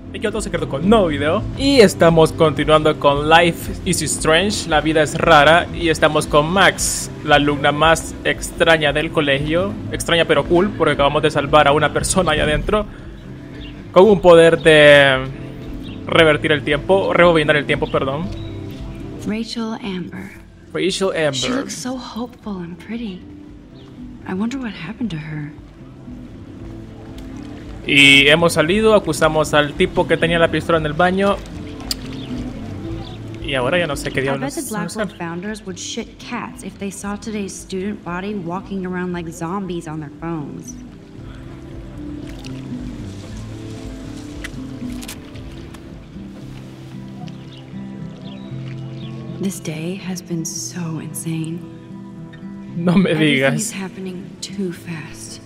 Aquí otro secreto con nuevo video. Y estamos continuando con Life is Strange, la vida es rara. Y estamos con Max, la alumna más extraña del colegio. Extraña pero cool, porque acabamos de salvar a una persona ahí adentro. Con un poder de revertir el tiempo, rebobinar el tiempo, perdón. Rachel Amber. Rachel Amber. She looks so hopeful and pretty. I wonder what happened to her. Y hemos salido, acusamos al tipo que tenía la pistola en el baño. Y ahora ya no sé qué I bet diablos the Blackwell hacer. founders would shit cats if they saw today's student body walking around like zombies on their phones. This day has been so insane. No me Everything is digas. happening too fast.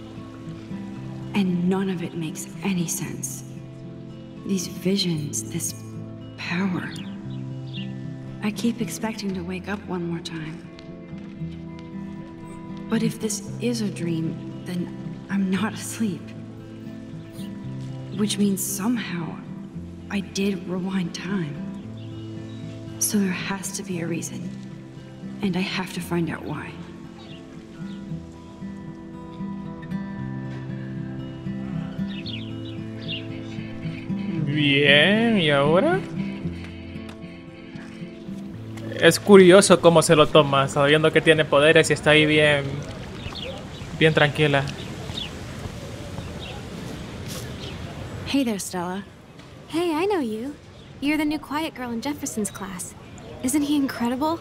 And none of it makes any sense. These visions, this power. I keep expecting to wake up one more time. But if this is a dream, then I'm not asleep. Which means somehow I did rewind time. So there has to be a reason. And I have to find out why. Bien, ¿y ahora? Es curioso cómo se lo toma, sabiendo que tiene poderes y está ahí bien tranquila. Hey there, Stella. Hey, I know you. You're the new quiet girl in Jefferson's class. Isn't he incredible?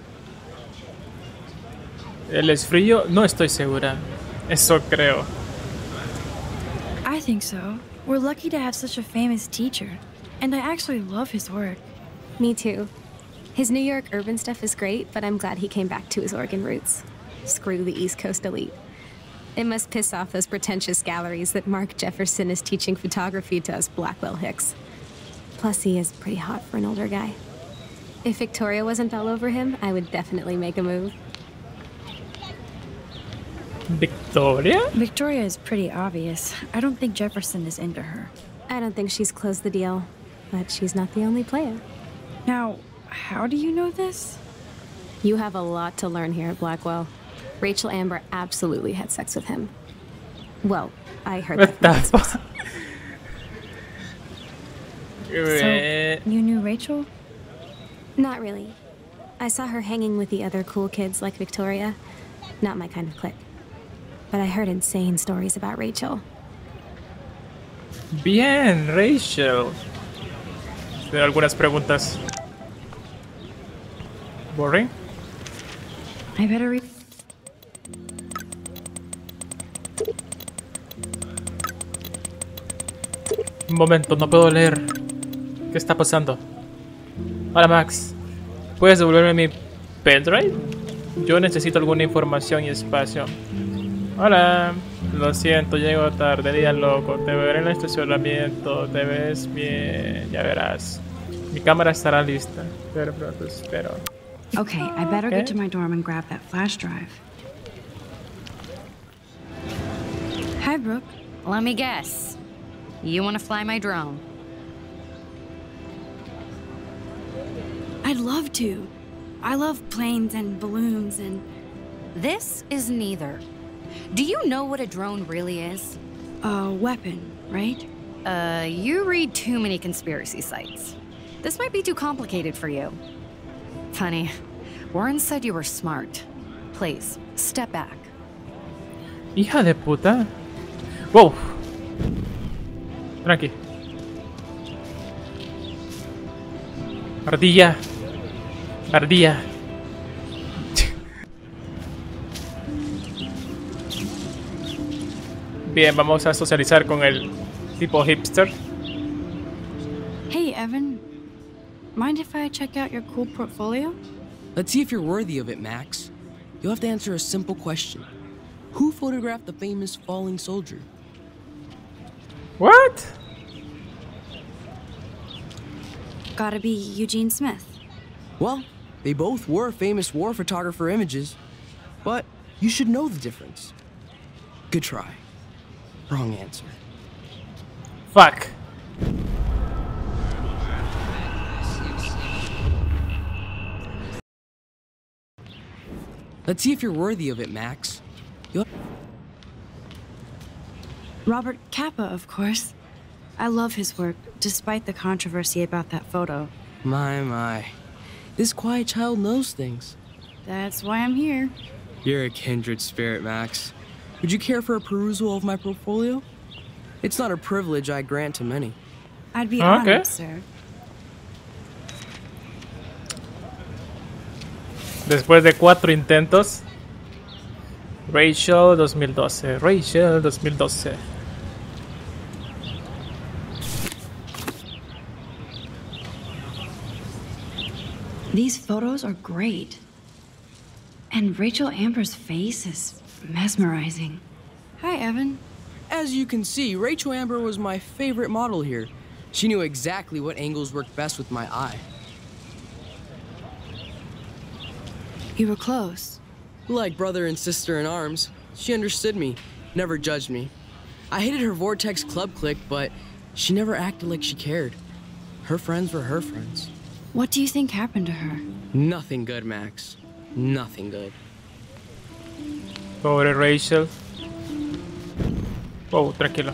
¿Él es frío? No estoy segura. Eso creo. I think so. We're lucky to have such a famous teacher. And I actually love his work. Me too. His New York urban stuff is great, but I'm glad he came back to his Oregon roots. Screw the East Coast elite. It must piss off those pretentious galleries that Mark Jefferson is teaching photography to us Blackwell Hicks. Plus, he is pretty hot for an older guy. If Victoria wasn't all over him, I would definitely make a move. ¿Victoria? Victoria is pretty obvious. I don't think Jefferson is into her. I don't think she's closed the deal, but she's not the only player. Now, how do you know this? You have a lot to learn here at Blackwell. Rachel Amber absolutely had sex with him. Well, I heard that What from the experts. fuck? So, you knew Rachel? Not really. I saw her hanging with the other cool kids like Victoria. Not my kind of clique. But I heard insane stories about Rachel. Bien, Rachel. Tengo algunas preguntas. ¿Boring? I better read. Un momento, no puedo leer. ¿Qué está pasando? Hola, Max. ¿Puedes devolverme mi pendrive? Yo necesito alguna información y espacio. Hola. Lo siento, llego tarde, día loco. Te veré en el estacionamiento. Te ves bien, ya verás. Mi cámara estará lista. Pero pronto espero. Okay, I better get to my dorm and grab that flash drive. Hi, Brooke. Let me guess. You want to fly my drone? I'd love to. I love planes and balloons and... This is neither. Do you know what a drone really is? a weapon, right? You read too many conspiracy sites. This might be too complicated for you. Funny, Warren said you were smart. Please, step back. Hija de puta. Wow. Tranqui. Ardilla. Ardilla. Bien, vamos a socializar con el tipo hipster. Hey, Evan. Mind if I check out your cool portfolio? Let's see if you're worthy of it, Max. You'll have to answer a simple question. Who photographed the famous falling soldier? What? Gotta be Eugene Smith. Well, they both were famous war photographer images, but you should know the difference. Good try. Wrong answer. Fuck. Let's see if you're worthy of it, Max. Robert Capa, of course. I love his work, despite the controversy about that photo. My. This quiet child knows things. That's why I'm here. You're a kindred spirit, Max. Would you care for a perusal of my portfolio? It's not a privilege I grant to many. I'd be Okay. honored, sir. Después de 4 intentos. Rachel 2012. Rachel 2012. These photos are great. And Rachel Amber's face is mesmerizing. Hi, Evan. As you can see, Rachel Amber was my favorite model here. She knew exactly what angles worked best with my eye. You were close. Like brother and sister in arms, she understood me, never judged me. I hated her Vortex Club clique, but she never acted like she cared. Her friends were her friends. What do you think happened to her? Nothing good, Max. Nothing good. Pobre Rachel. Oh, tranquilo.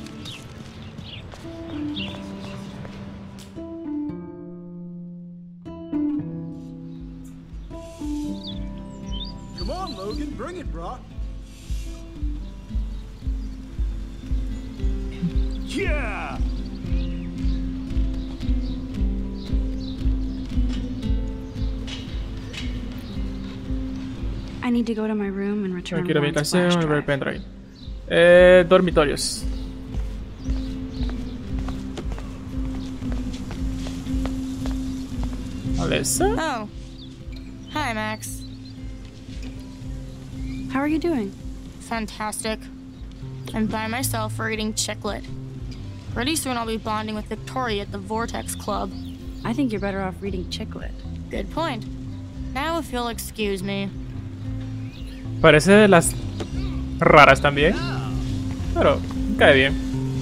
Come on, Logan, bring it, bro. Yeah! I need to go to my room and return Quiero mi Warren's flash habitación y ver el drive. pendrive. Dormitorios. Alessa? Oh. Hi, Max. How are you doing? Fantastic. I'm by myself reading Chicklet. Pretty soon I'll be bonding with Victoria at the Vortex Club. I think you're better off reading Chicklet. Good point. Now if you'll excuse me. Parece de las raras también. Pero cae bien.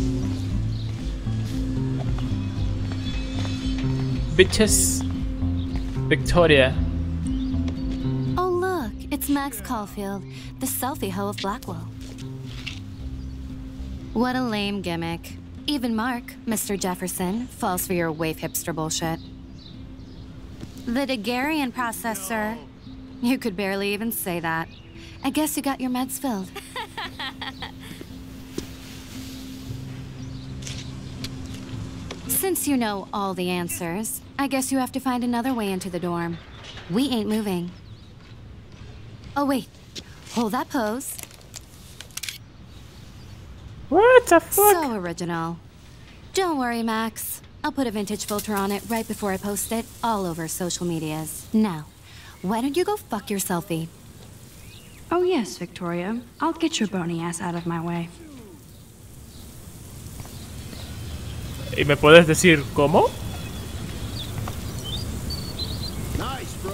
Bitches. Victoria. Oh, look, it's Max Caulfield, the selfie hoe of Blackwell. What a lame gimmick. Even Mark, Mr. Jefferson, falls for your wave hipster bullshit. The Daguerrean process, sir. You could barely even say that. I guess you got your meds filled. Since you know all the answers, I guess you have to find another way into the dorm. We ain't moving. Oh, wait. Hold that pose. What the fuck? So original. Don't worry, Max. I'll put a vintage filter on it right before I post it all over social medias. Now, why don't you go fuck your selfie? Oh yes, Victoria. I'll get your bony ass out of my way. ¿Y me puedes decir cómo? Nice, bro.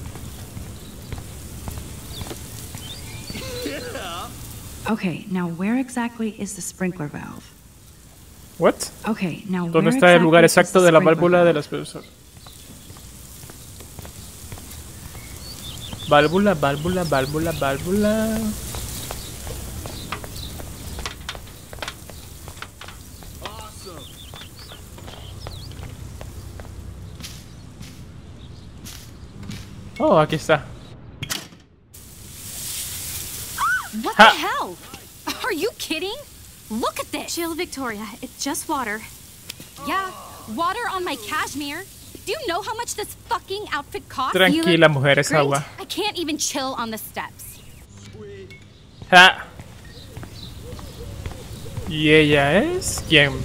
Yeah. Okay, now where exactly is the sprinkler valve? What? Okay, now ¿Dónde where está el lugar exactly is exacto the de la sprinkler válvula de valve? las personas? Válvula, válvula, válvula, válvula. Awesome. Oh, aquí está. What Ha! the hell? Are you kidding? Look at this. Chill, Victoria. It's just water. Yeah, water on my cashmere. Do you know how much this fucking outfit costs? Tranquila, mujer, es Great. agua. I can't even chill on the steps. Ja. ¿Y ella es quién?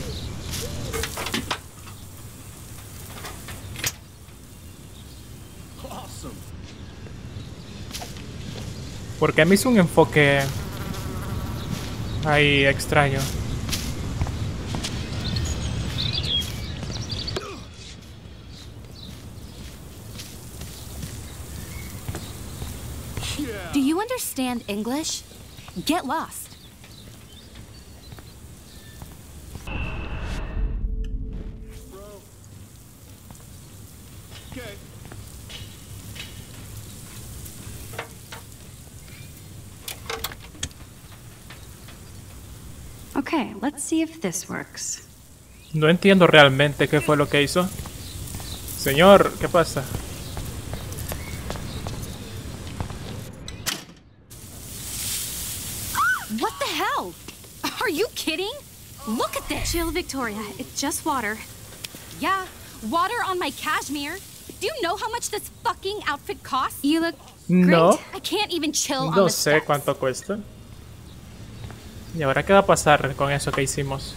Awesome. Porque me hizo un enfoque ahí extraño. Do you understand English? Get lost. Bro. Okay. Okay, let's see if this works. No entiendo realmente qué fue lo que hizo. Señor, ¿qué pasa? What the hell? Are you kidding? Look at this! Chill, Victoria. It's just water. Yeah, water on my cashmere. Do you know how much this fucking outfit costs? You look No, great. I can't even chill on no the sé steps. cuánto cuesta. ¿Y ahora qué va a pasar con eso que hicimos?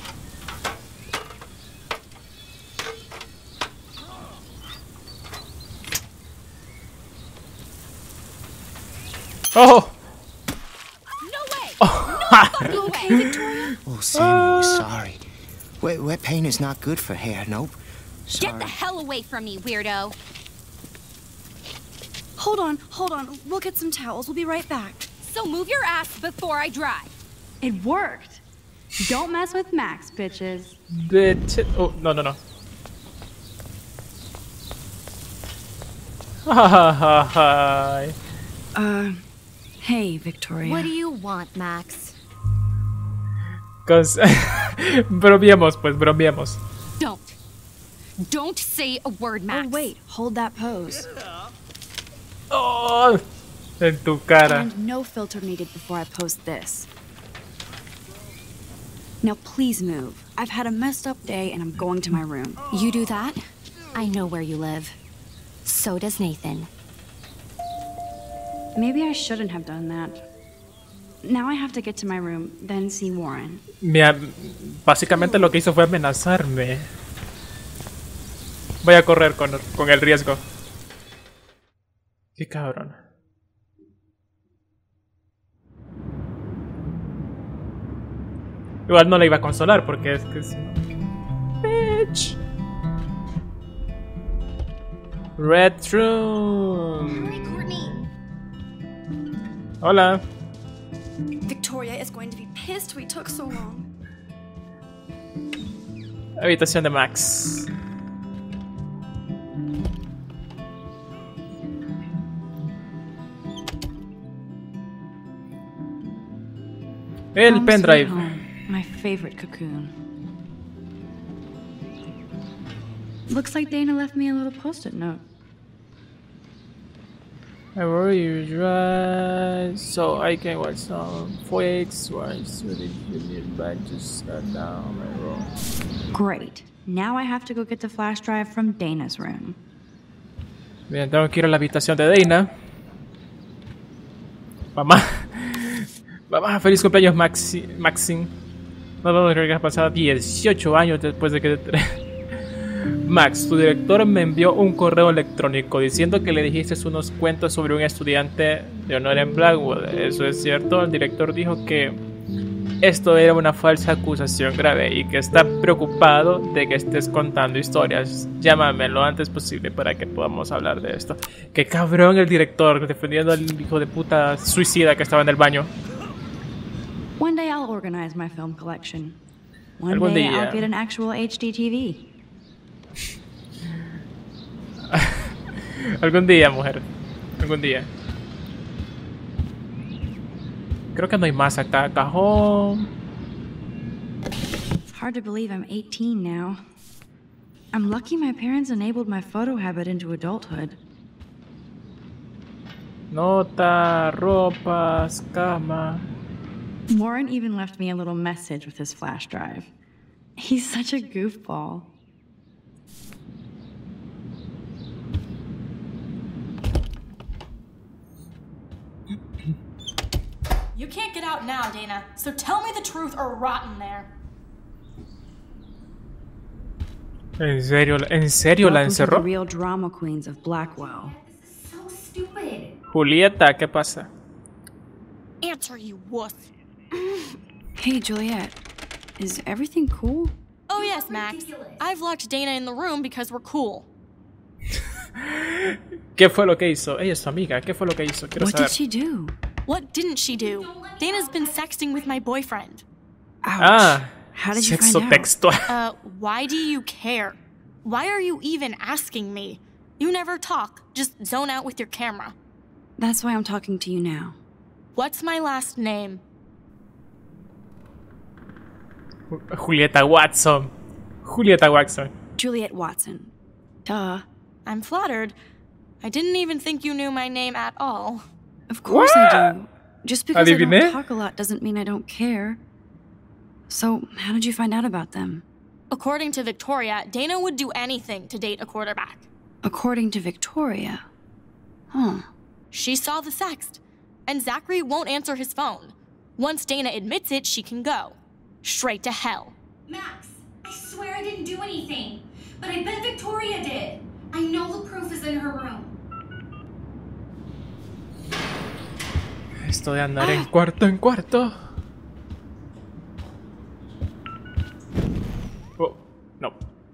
¡Oh! No way! No fucking way! Victoria, Oh, Samuel, sorry. Wet paint is not good for hair, nope. get Sorry. the hell away from me, weirdo. Hold on. We'll get some towels. We'll be right back. So move your ass before I dry. It worked. Don't mess with Max, bitches. Oh, no. Hi. Hey, Victoria. What do you want, Max? Bromeamos, pues, bromeamos. Don't say a word, Max. Oh, wait. Hold that pose. Oh, en tu cara. And no filter needed before I post this. Now please move. I've had a messed up day and I'm going to my room. You do that? I know where you live. So does Nathan. Maybe I shouldn't have done that. Now I have to get to my room, then see Warren. Básicamente lo que hizo fue amenazarme. Voy a correr con el riesgo. Qué cabrón. Igual no la iba a consolar porque es que es... Bitch. Red Room. Hola. Victoria is going to be pissed we took so long. Habitación de Max. El Home pendrive. sweet home, my favorite cocoon. Looks like Dana left me a little post-it note. I worry you dry, so I can watch some Foix once really back to start down my room. Great. Now I have to go get the flash drive from Dana's room. Bien, tengo que ir a la habitación de Dana. Mamá. Mamá, feliz cumpleaños Maxine. No lo creo que ha pasado 18 años después de que... Max, tu director me envió un correo electrónico diciendo que le dijiste unos cuentos sobre un estudiante de honor en Blackwood. ¿Eso es cierto? El director dijo que esto era una falsa acusación grave y que está preocupado de que estés contando historias. Llámame lo antes posible para que podamos hablar de esto. Qué cabrón el director defendiendo al hijo de puta suicida que estaba en el baño. One day I'll organize my film collection. One Algún day día. I'll get an actual HD TV. Algún día, mujer. Algún día. Creo que no hay más acá. Cajón. It's hard to believe I'm 18 now. I'm lucky my parents enabled my photo habit into adulthood. Nota, ropas, cama. Warren even left me a little message with his flash drive. He's such a goofball. You can't get out now, Dana, so tell me the truth or rot in there. ¿En serio la Welcome to the encerró? real drama queens of Blackwell. So stupid. Julieta, ¿qué pasa? Answer, you wuss. Hey, Juliet. Is everything cool? Oh yes, Max. I've locked Dana in the room because we're cool. ¿Qué fue lo que hizo? Ella es su amiga. ¿Qué fue lo que hizo? Quiero What saber. did she do? What didn't she do? Dana's been sexting with my boyfriend. Ouch. Ah, How did you sexo find out? textual. Why do you care? Why are you even asking me? You never talk, just zone out with your camera. That's why I'm talking to you now. What's my last name? Julieta Watson. Julieta Watson. Juliet Watson. Duh. I'm flattered. I didn't even think you knew my name at all. Of course I do. Just because I Adiviné. don't talk a lot doesn't mean I don't care. So, how did you find out about them? According to Victoria, Dana would do anything to date a quarterback. According to Victoria. Huh. She saw the sext, and Zachary won't answer his phone. Once Dana admits it, she can go. Straight to hell. Max, I swear I didn't do anything. But I bet Victoria did. I know the proof is in her room. Esto de andar en cuarto. Oh, no.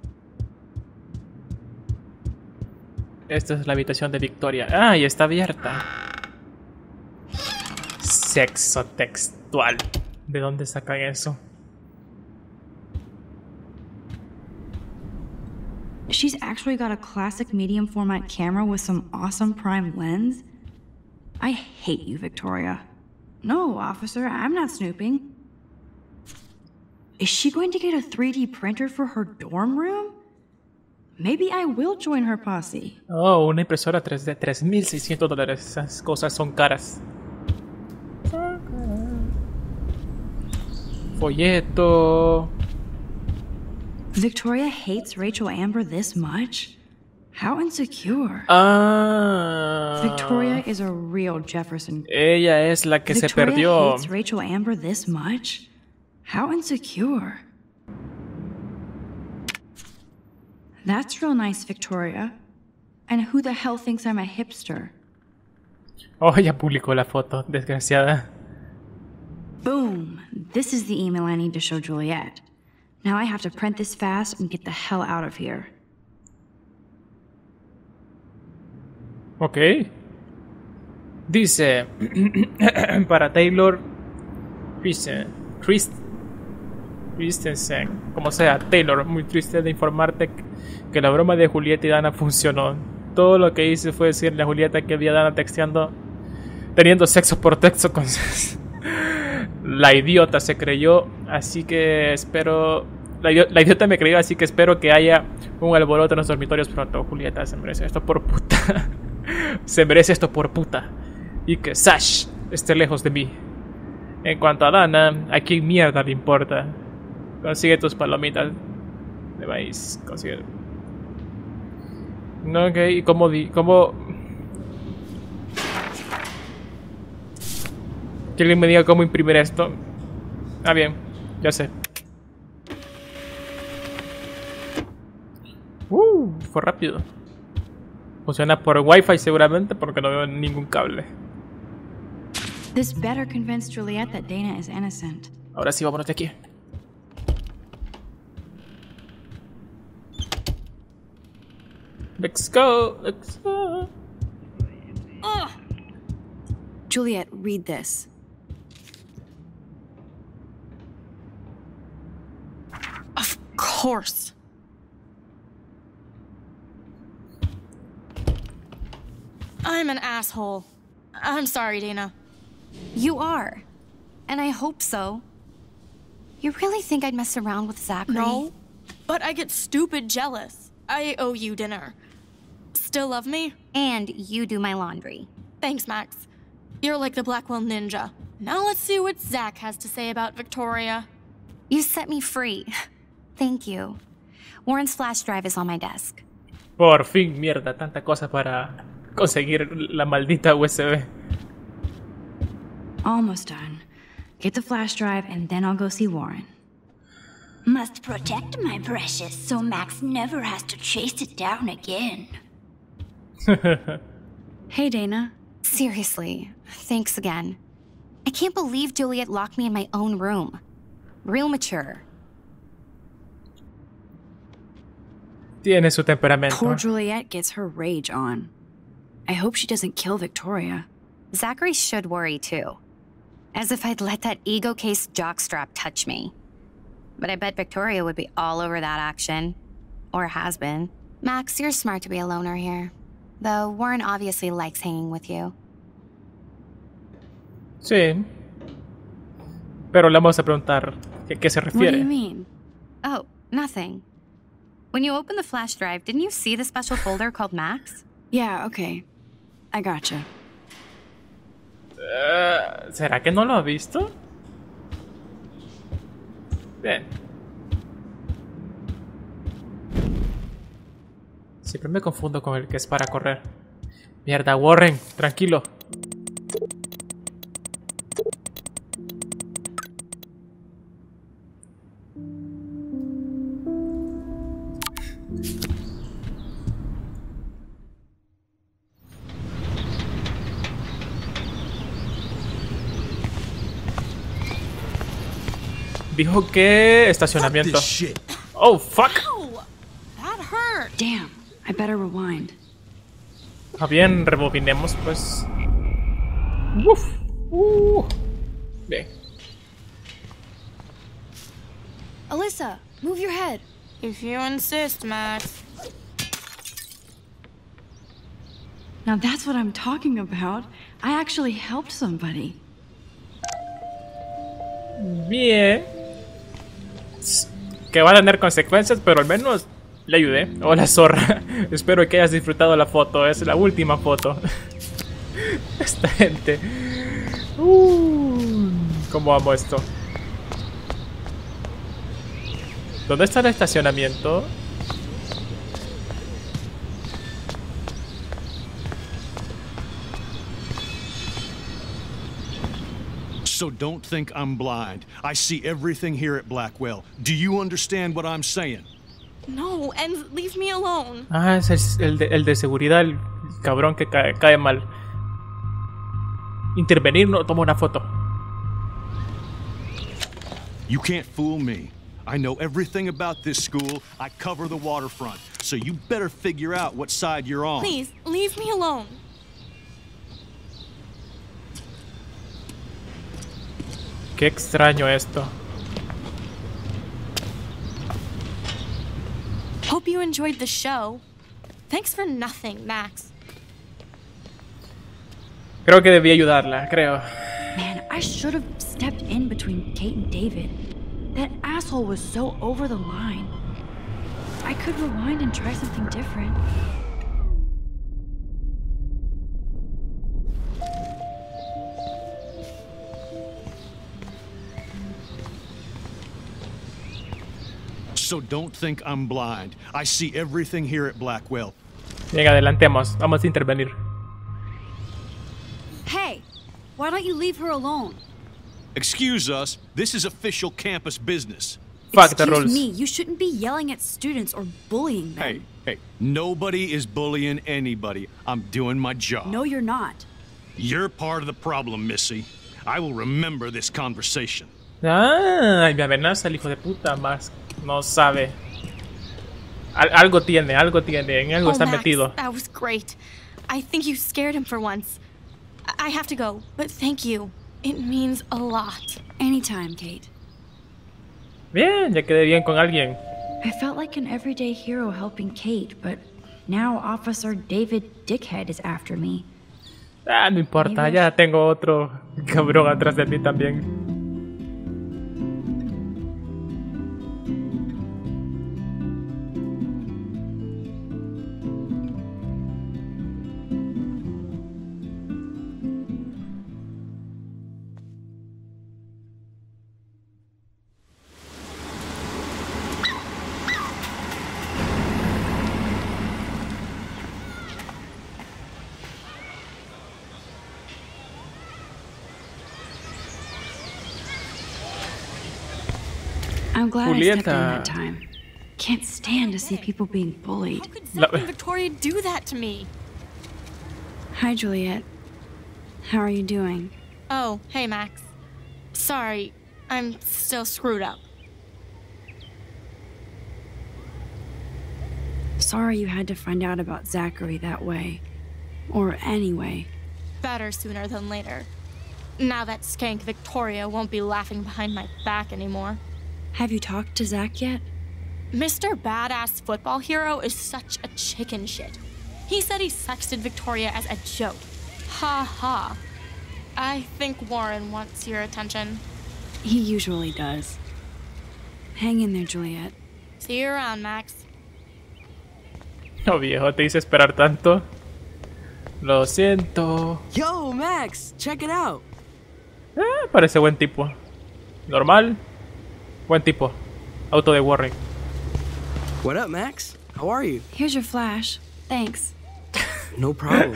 Esta es la habitación de Victoria. Ah, y está abierta. Sexo textual. ¿De dónde sacan eso? She's actually got a classic medium format camera with some awesome prime lens. I hate you, Victoria. No, officer, I'm not snooping. Is she going to get a 3D printer for her dorm room? Maybe I will join her posse. Oh, una impresora 3D, $3,600. Esas cosas son caras. Folleto. Victoria hates Rachel Amber this much? How insecure. Ah. Victoria is a real Jefferson. Ella es la que Victoria se perdió. hates Rachel Amber this much? How insecure. That's real nice, Victoria. And who the hell thinks I'm a hipster? Oh, ya publicó la foto, desgraciada. Boom! This is the email I need to show Juliet. Now I have to print this fast and get the hell out of here. Ok. Dice para Taylor Christensen, como sea, Taylor, muy triste de informarte que la broma de Julieta y Dana funcionó. Todo lo que hice fue decirle a Julieta que vi a Dana texteando, teniendo sexo por texto con la idiota se creyó, así que espero. La idiota me creyó, así que espero que haya un alboroto en los dormitorios pronto. Julieta se merece esto por puta. Se merece esto por puta. Y que Sash esté lejos de mí. En cuanto a Dana, ¿a quién mierda le importa? Consigue tus palomitas de maíz. Consigue. No, ok, ¿y cómo que alguien me diga cómo imprimir esto? Ah, bien, ya sé. Fue rápido. Funciona por Wi-Fi seguramente porque no veo ningún cable. This better convince Juliet that Dana is innocent. Ahora sí, vámonos de aquí. Let's go, let's go. Juliet, read this. Of course. I'm an asshole. I'm sorry, Dana. You are. And I hope so. You really think I'd mess around with Zachary? No, but I get stupid jealous. I owe you dinner. Still love me? And you do my laundry. Thanks, Max. You're like the Blackwell Ninja. Now let's see what Zach has to say about Victoria. You set me free. Thank you. Warren's flash drive is on my desk. Por fin, mierda, tanta cosa para conseguir la maldita USB. Almost done. Get the flash drive and then I'll go see Warren. Must protect my precious so Max never has to chase it down again. Hey, Dana. Seriously, thanks again. I can't believe Juliet locked me in my own room. Real mature. Tiene su temperamento. Poor Juliet gets her rage on. I hope she doesn't kill Victoria. Zachary should worry too. As if I'd let that ego-cased jockstrap touch me. But I bet Victoria would be all over that action. Or has been. Max, you're smart to be a loner here. Though Warren obviously likes hanging with you. Sí. Pero le vamos a preguntar ¿Qué se What do refiere? you mean? Oh, nothing. When you opened the flash drive, didn't you see the special folder called Max? Yeah, okay. I gotcha. ¿Será que no lo ha visto? Bien. Siempre me confundo con el que es para correr. Mierda, Warren, tranquilo. Dijo que estacionamiento. Oh, fuck. That hurt. Damn, I better rewind. Ah, bien, rebobinemos, pues. Uf. Bien. Alyssa, move your head. If you insist, Max. Now that's what I'm talking about. I actually helped somebody. Bien. Que va a tener consecuencias, pero al menos le ayudé. Hola, zorra. Espero que hayas disfrutado la foto. Es la última foto. Esta gente. ¿Cómo amo esto? ¿Dónde está el estacionamiento? So don't think I'm blind. I see everything here at Blackwell. Do you understand what I'm saying? No, and leave me alone. Ah, es el de seguridad, el cabrón que cae mal. Intervenir, no, toma una foto. You can't fool me. I know everything about this school. I cover the waterfront. So you better figure out what side you're on. Please, leave me alone. Qué extraño esto. Hope you enjoyed the show. Thanks for nothing, Max. Creo que debí ayudarla, creo. Man, I should have stepped in between Kate and David. That asshole was so over the line. I could rewind and try something different. So don't think I'm blind. I see everything here at Blackwell. Bien, adelantemos. Vamos a intervenir. Hey, why don't you leave her alone? Excuse us, this is official campus business. Fuck the Excuse rules. me, you shouldn't be yelling at students or bullying them. Hey, nobody is bullying anybody. I'm doing my job. No, you're not. You're part of the problem, Missy. I will remember this conversation. Ah, me amenaza el hijo de puta más. No sabe. Algo tiene, en algo está Max, metido. That was great. I think you scared him for once. I have to go, but thank you. It means a lot. Anytime, Kate. Bien, ya quedé bien con alguien. I felt like an everyday hero helping Kate, but now Officer David Dickhead is after me. Ah, no importa, ya tengo otro cabrón atrás de mí también. I'm glad I stepped in Julieta. that time. Can't stand to see people being bullied. How could Zach and Victoria do that to me? Hi, Juliet. How are you doing? Oh, hey, Max. Sorry, I'm still screwed up. Sorry you had to find out about Zachary that way. Or anyway. Better sooner than later. Now that skank Victoria won't be laughing behind my back anymore. Have you talked to Zach yet? Mr. Badass Football Hero is such a chicken shit. He said he sexted Victoria as a joke. Ha ha. I think Warren wants your attention. He usually does. Hang in there, Juliet. See you around, Max. No, viejo, te hice esperar tanto. Lo siento. Yo, Max, check it out. Parece buen tipo. Normal. Buen tipo. Auto de Warren. What up, Max? How are you? Here's your flash. Thanks. No problem.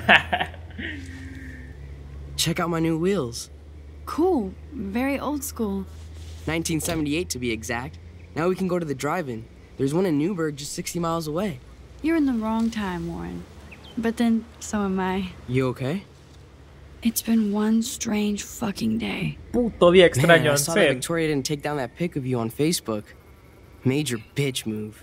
Check out my new wheels. Cool. Very old school. 1978 to be exact. Now we can go to the drive-in. There's one in Newburgh just 60 miles away. You're in the wrong time, Warren. But then, so am I. You okay? It's been one strange fucking day. Puto día extraño, Man, I en saw that serio. Victoria didn't take down that pic of you on Facebook. Major bitch move.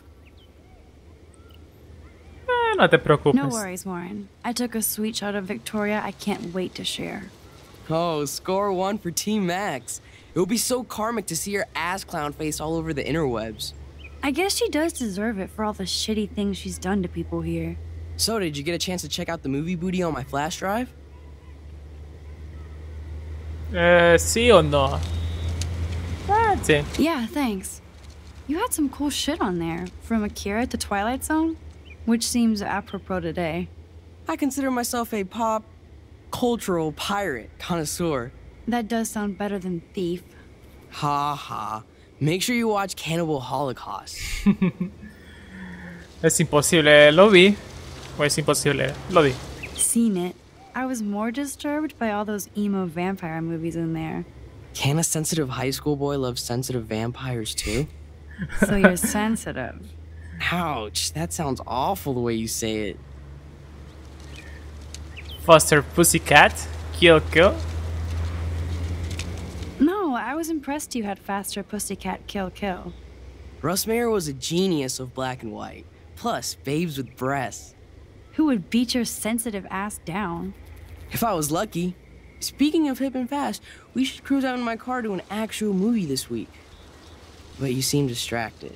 No te preocupes. No worries, Warren. I took a sweet shot of Victoria I can't wait to share. Oh, score one for Team Max. It would be so karmic to see her ass clown face all over the interwebs. I guess she does deserve it for all the shitty things she's done to people here. So, did you get a chance to check out the movie booty on my flash drive? Sí o no. Sí. Yeah, thanks. You had some cool shit on there, from Akira to Twilight Zone, which seems apropos today. I consider myself a pop cultural pirate connoisseur. That does sound better than thief. Ha ha. Make sure you watch Cannibal Holocaust. Es imposible, lo vi. O es imposible, lo vi. Seen it. I was more disturbed by all those emo vampire movies in there. Can a sensitive high school boy love sensitive vampires too? So you're sensitive. Ouch, that sounds awful the way you say it. Foster Pussycat, Kill Kill. No, I was impressed you had Faster Pussycat Kill Kill. Russ Meyer was a genius of black and white. Plus, babes with breasts. Who would beat your sensitive ass down? If I was lucky. Speaking of hip and fast, we should cruise out in my car to an actual movie this week. But you seem distracted.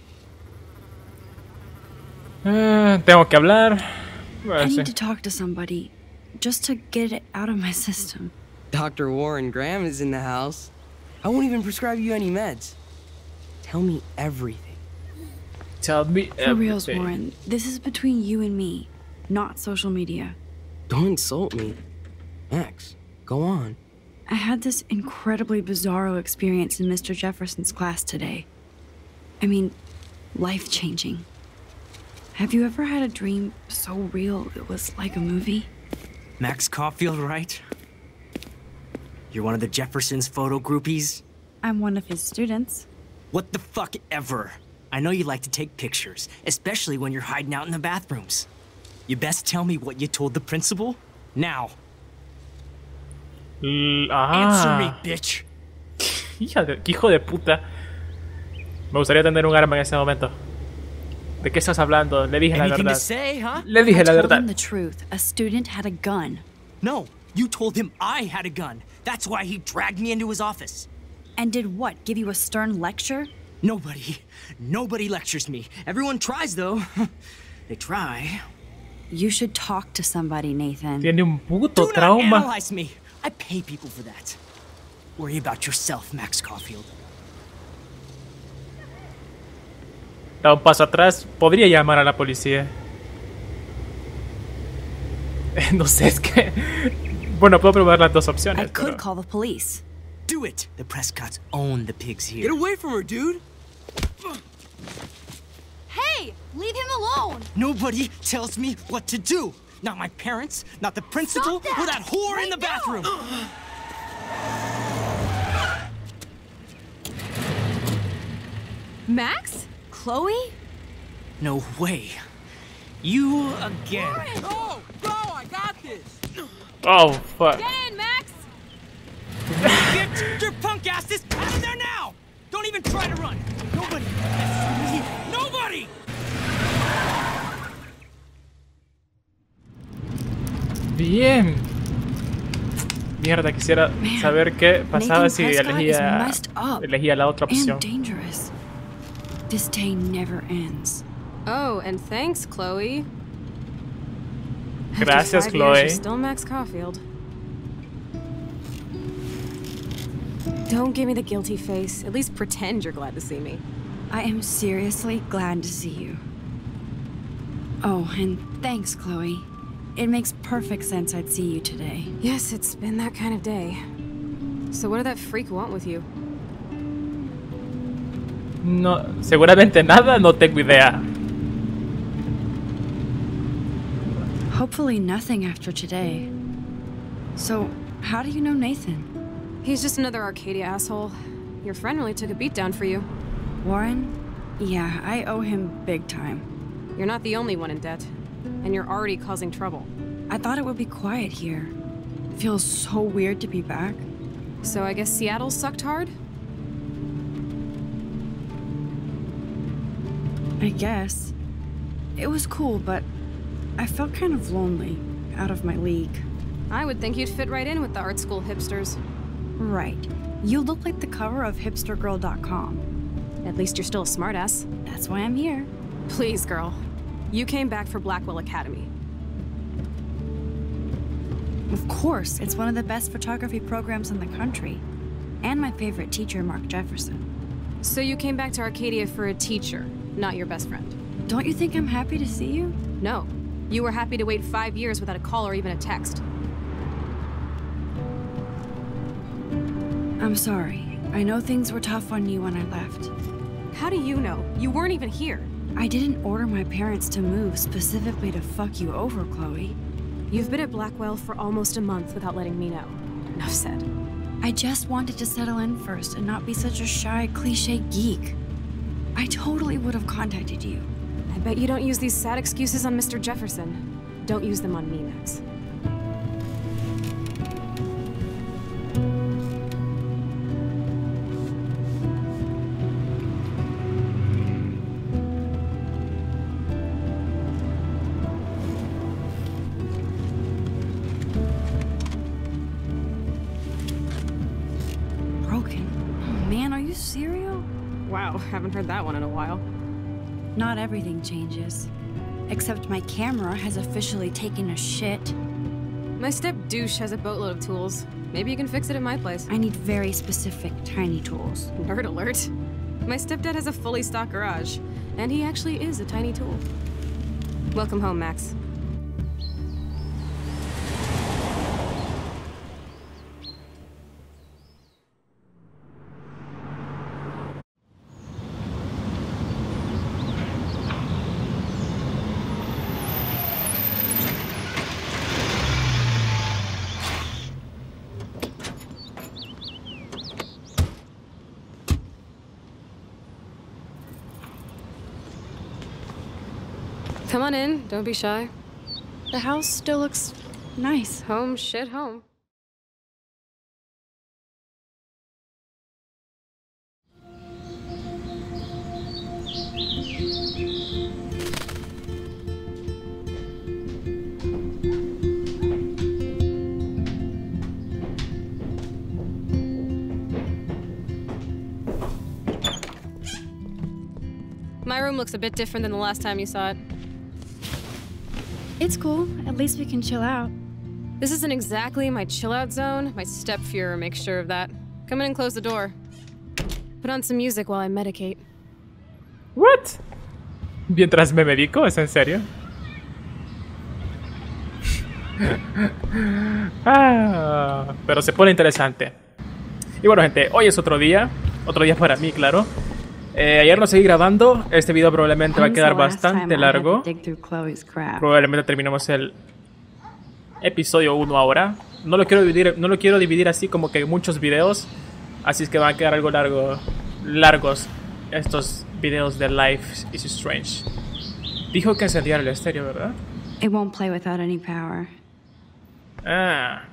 Tengo que hablar. I need to talk to somebody, just to get it out of my system. Dr. Warren Graham is in the house. I won't even prescribe you any meds. Tell me everything. Tell me For reals, Warren, this is between you and me, not social media. Don't insult me. Max, go on. I had this incredibly bizarro experience in Mr. Jefferson's class today. I mean, life-changing. Have you ever had a dream so real it was like a movie? Max Caulfield, right? You're one of the Jefferson's photo groupies? I'm one of his students. What the fuck ever? I know you like to take pictures, especially when you're hiding out in the bathrooms. You best tell me what you told the principal, now. Answer me, bitch. Hijo de puta. Me gustaría tener un arma en ese momento. ¿De qué estás hablando? Le dije la Anything to verdad. say, huh? Le dije la I told verdad. him the truth. A student had a gun. No, you told him I had a gun. That's why he dragged me into his office. And did what? Give you a stern lecture? Nobody lectures me. Everyone tries, though. They try. You should talk to somebody, Nathan. Tiene un puto Do not trauma. analyze me. I pay people for that. Worry about yourself, Max Caulfield. Da un paso atrás. Podría llamar a la policía. No sé, es que... Bueno, puedo probar las dos opciones. I could pero... call the police. Do it. The Prescotts own the pigs here. Get away from her, dude! Hey, leave him alone. Nobody tells me what to do. Not my parents, not the principal, or that whore in the bathroom. Max? Chloe? No way. You again. Go! Go! I got this! Oh, fuck. Get in, Max. Get your punk asses out of there now! Don't even try to run. Nobody. Nobody! Bien. Mierda, quisiera saber qué pasaba Nathan si Prescott is elegía messed up la otra opción. and dangerous. This day never ends. Oh, and thanks, Chloe. Gracias, After 5 years, Chloe. you're still Max Caulfield. Don't give me the guilty face. At least pretend you're glad to see me. I am seriously glad to see you. Oh, and thanks, Chloe. It makes perfect sense I'd see you today. Yes, it's been that kind of day. So what did that freak want with you? No, seguramente nada, no tengo idea. Hopefully nothing after today. So, how do you know Nathan? He's just another Arcadia asshole. Your friend really took a beat down for you. Warren? Yeah, I owe him big time. You're not the only one in debt. And you're already causing trouble. I thought it would be quiet here. Feels so weird to be back. So I guess Seattle sucked hard? I guess. It was cool, but I felt kind of lonely, out of my league. I would think you'd fit right in with the art school hipsters. Right. You look like the cover of hipstergirl.com. At least you're still a smartass. That's why I'm here. Please, girl. You came back for Blackwell Academy. Of course, it's one of the best photography programs in the country. And my favorite teacher, Mark Jefferson. So you came back to Arcadia for a teacher, not your best friend. Don't you think I'm happy to see you? No. You were happy to wait 5 years without a call or even a text. I'm sorry. I know things were tough on you when I left. How do you know? You weren't even here. I didn't order my parents to move specifically to fuck you over, Chloe. You've been at Blackwell for almost a month without letting me know. Enough said. I just wanted to settle in first and not be such a shy, cliche geek. I totally would have contacted you. I bet you don't use these sad excuses on Mr. Jefferson. Don't use them on me, Max. Wow, haven't heard that one in a while. Not everything changes. Except my camera has officially taken a shit. My step-douche has a boatload of tools. Maybe you can fix it at my place. I need very specific, tiny tools. Nerd alert. My stepdad has a fully stocked garage, and he actually is a tiny tool. Welcome home, Max. Come on in, don't be shy. The house still looks nice. Home shit home. My room looks a bit different than the last time you saw it. It's cool. At least we can chill out. This isn't exactly my chill-out zone. My step-Fuhrer makes sure of that. Come in and close the door. Put on some music while I medicate. What? Mientras me medico, ¿es en serio? Pero se pone interesante. Y bueno, gente, hoy es otro día para mí, claro. Ayer no seguí grabando. Este video probablemente va a quedar bastante largo. Probablemente terminemos el episodio 1 ahora. No lo quiero dividir así como que muchos videos. Así es que van a quedar algo largos estos videos de Life is Strange. Dijo que encendiera el estéreo, ¿verdad? It won't play without any power. Ah.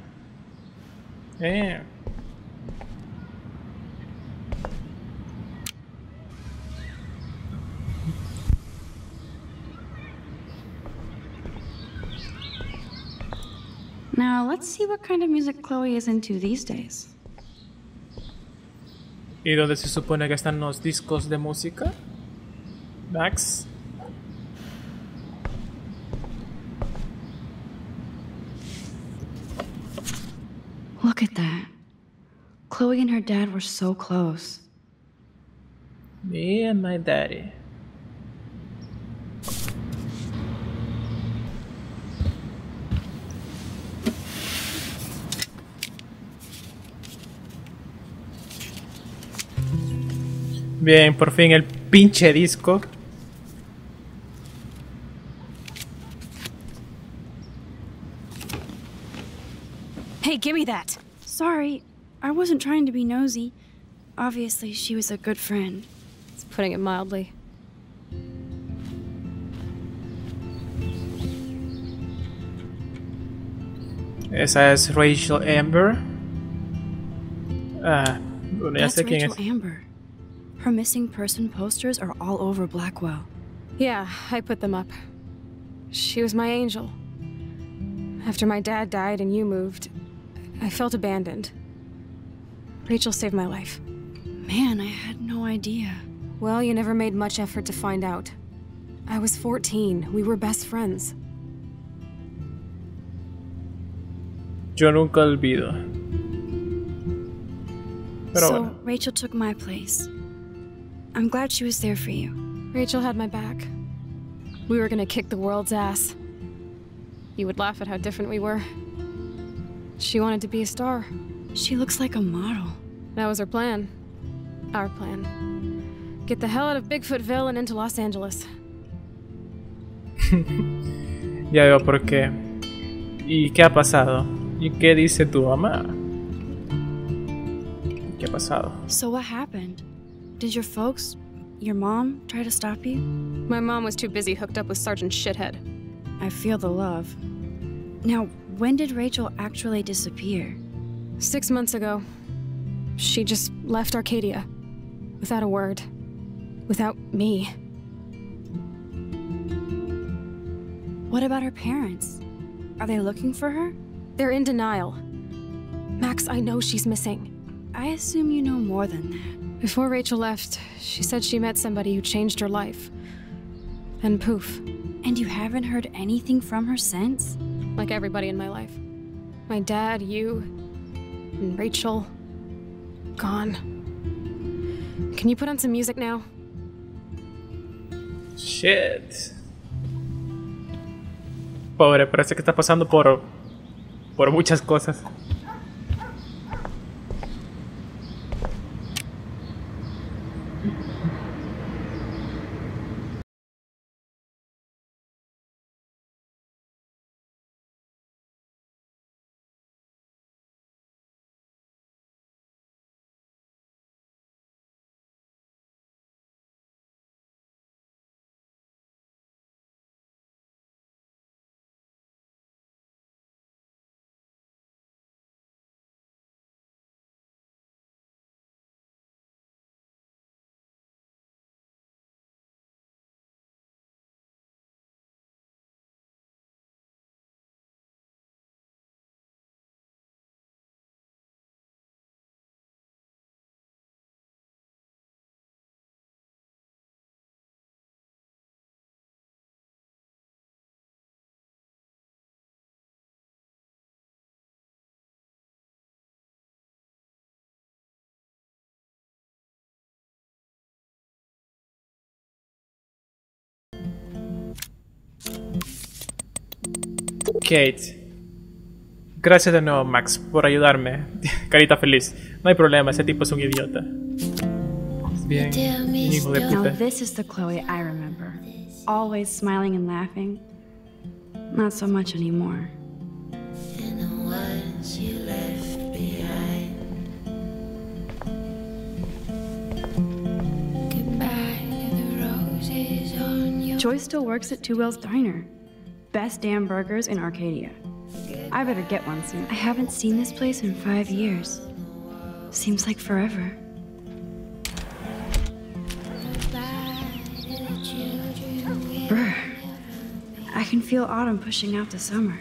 Now, let's see what kind of music Chloe is into these days. ¿Y dónde se supone que están los discos de música? Max. Look at that. Chloe and her dad were so close. Me and my daddy. Bien, por fin el pinche disco. Hey, give me that. Sorry, I wasn't trying to be nosy. Obviously, she was a good friend. It's putting it mildly. Esa es Rachel Amber. Bueno, ya That's sé quién Rachel es. Amber. Her missing person posters are all over Blackwell. Yeah, I put them up. She was my angel. After my dad died and you moved, I felt abandoned. Rachel saved my life. Man, I had no idea. Well, you never made much effort to find out. I was 14. We were best friends. Yo nunca olvido. Pero So, bueno. Rachel took my place. I'm glad she was there for you. Rachel had my back. We were gonna kick the world's ass. You would laugh at how different we were. She wanted to be a star. She looks like a model. That was her plan. Our plan. Get the hell out of Bigfootville and into Los Angeles. Ya veo por qué. ¿Y qué ha pasado? ¿Y qué dice tu mamá? ¿Qué ha pasado? So what happened? Did your folks, your mom, try to stop you? My mom was too busy hooked up with Sergeant Shithead. I feel the love. Now, when did Rachel actually disappear? 6 months ago. She just left Arcadia. Without a word. Without me. What about her parents? Are they looking for her? They're in denial. Max, I know she's missing. I assume you know more than that. Before Rachel left, she said she met somebody who changed her life. And poof. And you haven't heard anything from her since? Like everybody in my life. My dad, you, and Rachel. Gone. Can you put on some music now? Shit. Pobre, parece que está pasando por muchas cosas. Kate. Gracias de nuevo, Max, por ayudarme. Carita feliz. No hay problema, ese tipo es un idiota. Bien, hijo de Now puta. this is the Chloe I remember. Always smiling and laughing. Not so much anymore. Joy still works at Two Whales Diner. Best damn burgers in Arcadia. I better get one soon. I haven't seen this place in 5 years. Seems like forever. Brr. I can feel autumn pushing out the summer.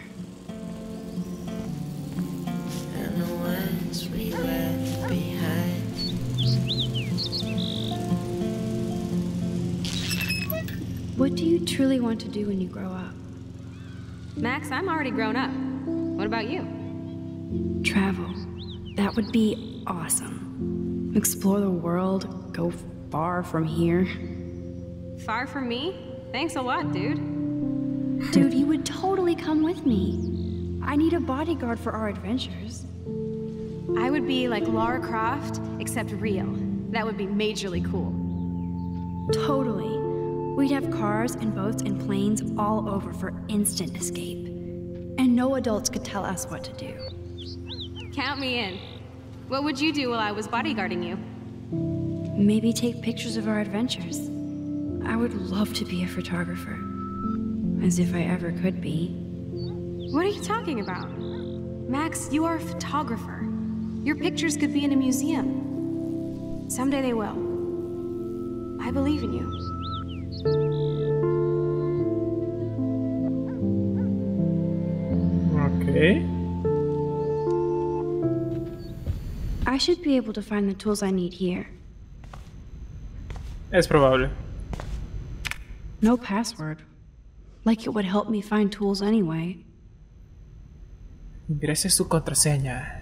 What do you truly want to do when you grow up? Max, I'm already grown up. What about you? Travel. That would be awesome. Explore the world, go far from here. Far from me? Thanks a lot, dude. Dude, you would totally come with me. I need a bodyguard for our adventures. I would be like Lara Croft, except real. That would be majorly cool. Totally. We'd have cars and boats and planes all over for instant escape. And no adults could tell us what to do. Count me in. What would you do while I was bodyguarding you? Maybe take pictures of our adventures. I would love to be a photographer. As if I ever could be. What are you talking about? Max, you are a photographer. Your pictures could be in a museum. Someday they will. I believe in you. Okay. I should be able to find the tools I need here. Es probable. No password. Like it would help me find tools anyway. Ingrese su contraseña.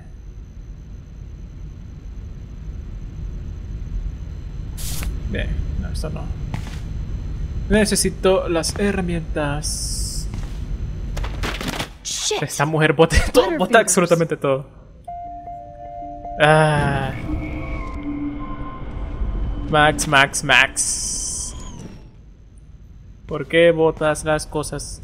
Bien, no, esto no. Necesito las herramientas. Shit. Esta mujer bota absolutamente todo. Ah. Max. ¿Por qué botas las cosas?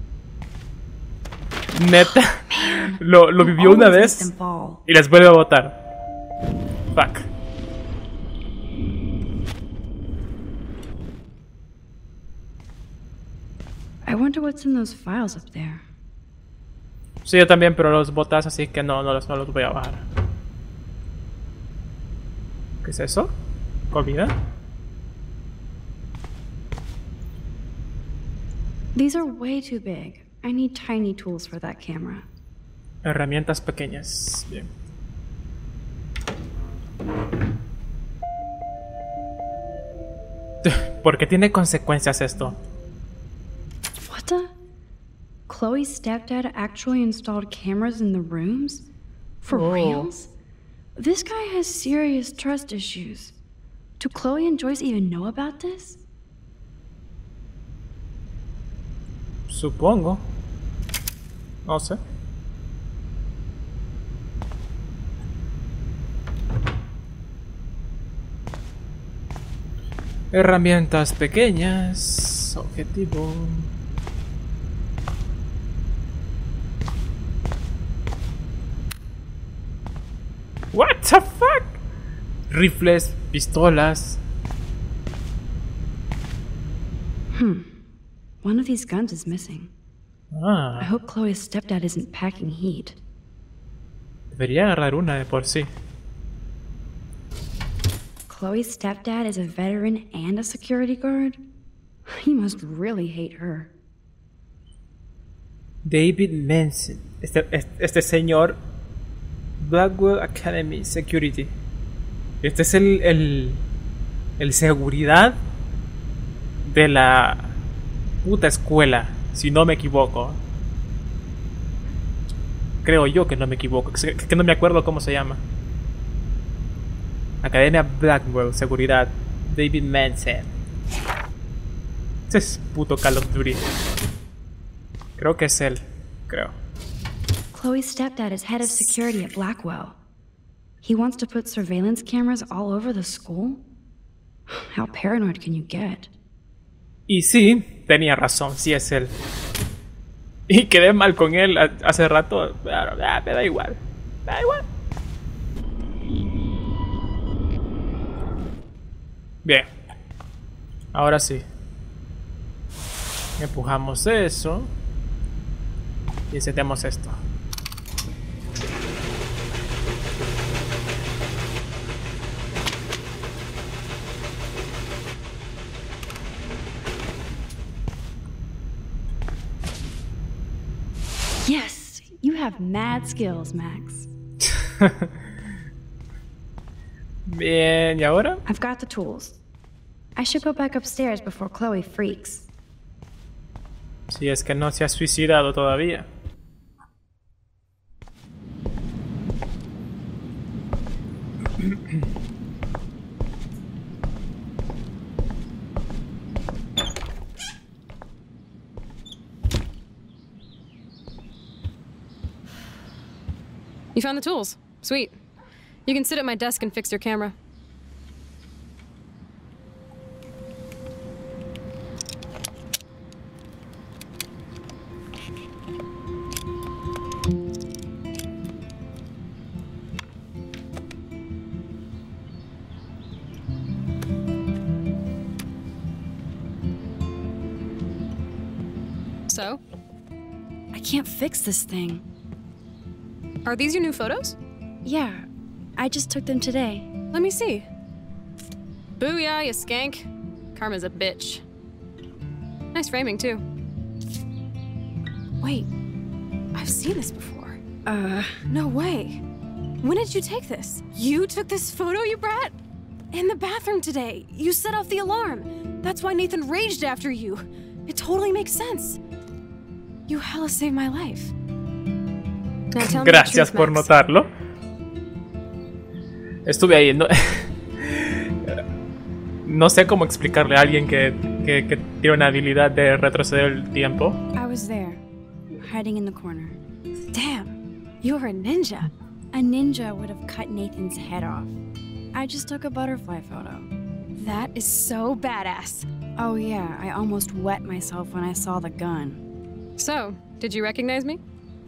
Neta. Lo vivió una vez y las vuelve a botar. Fuck. I wonder what's in those files up there. Sí, yo también, pero los botas, así que no los voy a bajar. ¿Qué es eso? ¿Comida? These are way too big. I need tiny tools for that camera. Herramientas pequeñas. Bien. ¿Por qué tiene consecuencias esto? What the? Chloe's stepdad actually installed cameras in the rooms? For reals? This guy has serious trust issues. Do Chloe and Joyce even know about this? Supongo. No sé. Herramientas pequeñas. Objetivo. What the fuck? Rifles, pistolas. One of these guns is missing. I hope Chloe's stepdad isn't packing heat. Debería agarrar una de por sí. Chloe's stepdad is a veteran and a security guard? He must really hate her. David Manson. Este señor. Blackwell Academy Security. Este es el seguridad de la puta escuela, si no me equivoco. Creo yo que no me equivoco, que no me acuerdo cómo se llama. Academia Blackwell, seguridad. David Manson. Ese es puto Call of Duty. Creo que es él, creo. Chloe's stepdad is head of security at Blackwell. He wants to put surveillance cameras all over the school? How paranoid can you get? Y sí, tenía razón, sí es él. Y quedé mal con él hace rato, pero me da igual. Me da igual. Bien. Ahora sí. Empujamos eso. Y encendemos esto. Yes, you have mad skills, Max. Bien, ¿y ahora? I've got the tools. I should go back upstairs before Chloe freaks. Si es que no se ha suicidado todavía. You found the tools. Sweet. You can sit at my desk and fix your camera. So? I can't fix this thing. Are these your new photos? Yeah, I just took them today. Let me see. Booyah, you skank. Karma's a bitch. Nice framing, too. Wait, I've seen this before. No way. When did you take this? You took this photo, you brat? In the bathroom today. You set off the alarm. That's why Nathan raged after you. It totally makes sense. You hella saved my life. Now tell me Gracias the truth, por Max. notarlo. Estuve ahí. No sé cómo explicarle a alguien que tiene una habilidad de retroceder el tiempo. I was there, hiding in the corner. Damn, you're a ninja. A ninja would have cut Nathan's head off. I just took a butterfly photo. That is so badass. Oh yeah, I almost wet myself when I saw the gun. So, did you recognize me?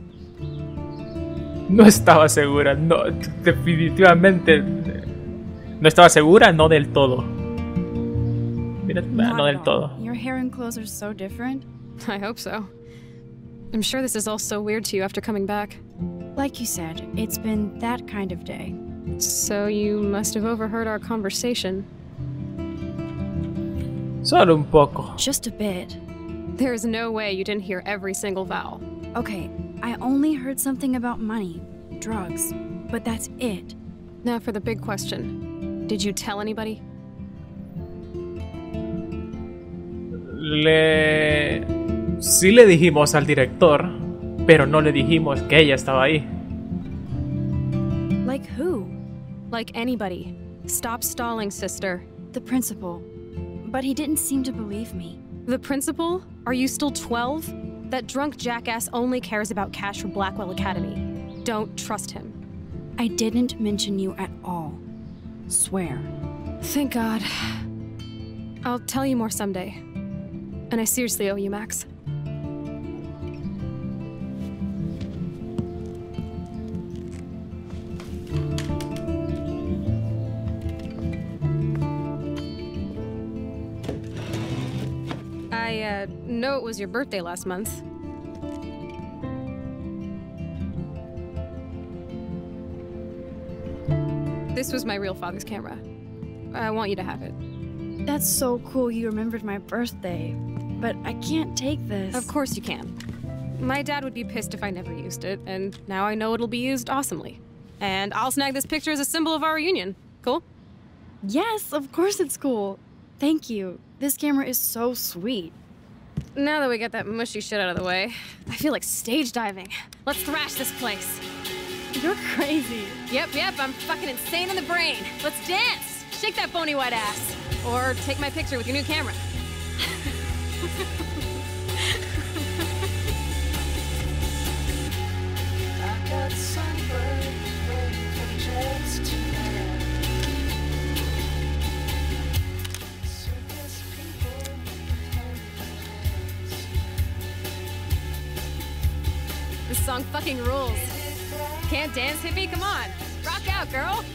No estaba segura, no, definitivamente no estaba segura, no del todo. Mira, no del todo. Your hair and clothes are so different. I hope so. I'm sure this is all so weird to you after coming back. Like you said, it's been that kind of day. So you must have overheard our conversation. Solo un poco. Just a bit. There is no way you didn't hear every single vowel. Okay, I only heard something about money, drugs, but that's it. Now for the big question. Did you tell anybody? Sí le dijimos al director, pero no le dijimos que ella estaba ahí. Like who? Like anybody. Stop stalling, sister. The principal. But he didn't seem to believe me. The principal? Are you still 12? That drunk jackass only cares about cash for Blackwell Academy. Don't trust him. I didn't mention you at all. Swear. Thank God. I'll tell you more someday. And I seriously owe you, Max. I know it was your birthday last month. This was my real father's camera. I want you to have it. That's so cool you remembered my birthday. But I can't take this. Of course you can. My dad would be pissed if I never used it, and now I know it'll be used awesomely. And I'll snag this picture as a symbol of our reunion. Cool? Yes, of course it's cool. Thank you. This camera is so sweet. Now that we got that mushy shit out of the way, I feel like stage diving. Let's thrash this place. You're crazy. Yep, I'm fucking insane in the brain. Let's dance. Shake that bony white ass. Or take my picture with your new camera. I got sunburned waiting for the jets to land. Circus people with hands. This song fucking rules. Can't dance, hippie? Come on. Rock out, girl.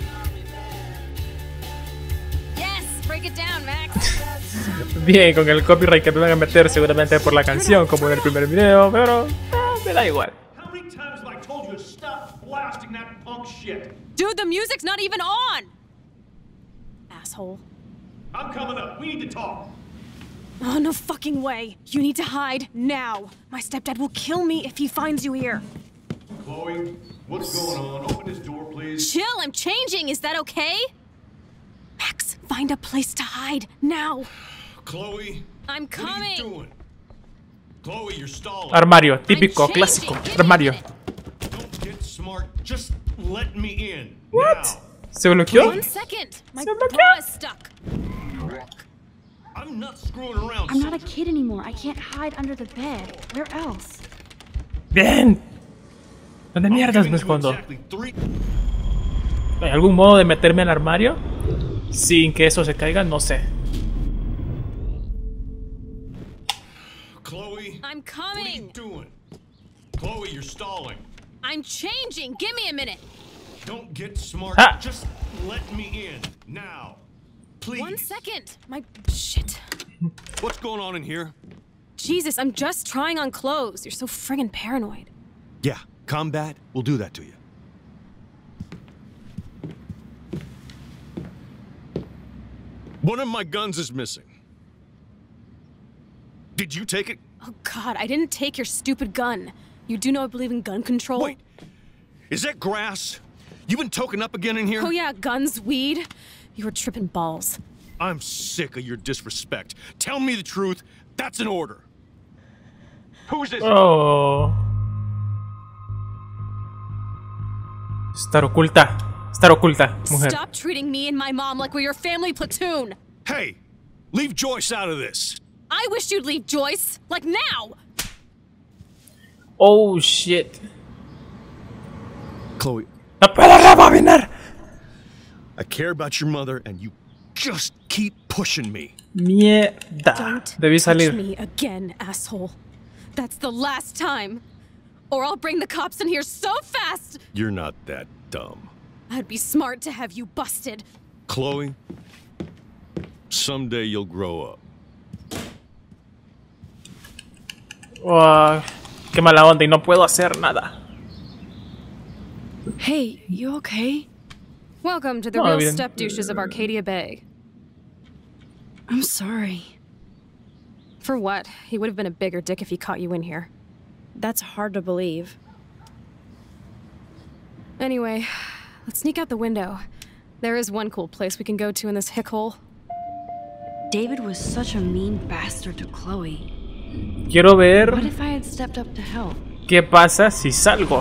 Yes, break it down, Max. Bien, con el copyright que me van a meter seguramente por la canción, como en el primer video, pero me da igual. How many times have I told you to stop blasting that punk shit? Dude, the music's not even on! Asshole. I'm coming up. We need to talk. Oh, no fucking way. You need to hide now. My stepdad will kill me if he finds you here. Chloe, what's going on? Open this door, please. Chill, I'm changing. Is that okay? Max, find a place to hide now. Chloe, I'm coming. What are you doing? Chloe, you're stalling. Armario, típico, clásico. Armario. Don't get smart. Just let me in. What? Now. ¿Se bloqueó? 1 second. My bra is stuck. I'm not screwing around. I'm not a kid anymore. I can't hide under the bed. Where else? Bien. ¿Dónde mierdas me escondo? ¿Hay algún modo de meterme al armario sin que eso se caiga? No sé. Chloe, I'm coming. what are you doing? Chloe, you're stalling. I'm changing. Give me a minute. Don't get smart. Ah. Just let me in now, please. 1 second. My shit. What's going on in here? Jesus, I'm just trying on clothes. You're so friggin' paranoid. Yeah, combat will do that to you. One of my guns is missing. Did you take it? Oh God, I didn't take your stupid gun. You do know I believe in gun control? Wait, is that grass? You been token up again in here? Oh yeah, guns, weed. You were tripping balls. I'm sick of your disrespect. Tell me the truth. That's an order. Who's this? Oh. Estar oculta. Estar oculta, mujer. Stop treating me and my mom like we're your family platoon. Hey, leave Joyce out of this. I wish you'd leave Joyce, like now. Oh shit. Chloe. No puedo rebobinar. I care about your mother and you just keep pushing me. Mierda. Debí Touch salir. me again, asshole. That's the last time. Or I'll bring the cops in here so fast. You're not that dumb. I'd be smart to have you busted. Chloe, someday you'll grow up. Oh, qué mala onda y no puedo hacer nada. Hey, you okay? Welcome to the No, real bien. step douches of Arcadia Bay. I'm sorry. For what? He would have been a bigger dick if he caught you in here. That's hard to believe. Anyway, let's sneak out the window. There is one cool place we can go to in this hick hole. David was such a mean bastard to Chloe. Quiero ver What if I had stepped up to help? qué pasa si salgo.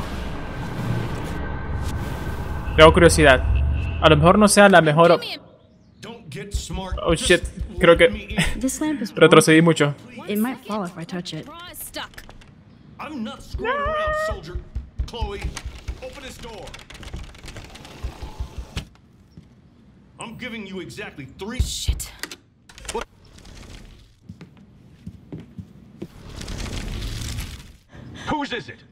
Tengo curiosidad. A lo mejor no sea la mejor Oh shit, creo que This lamp is retrocedí mucho. It might fall if I touch it. I'm not screwing around, soldier. Chloe, open this door. I'm giving you exactly 3 Shit. What? Whose is it?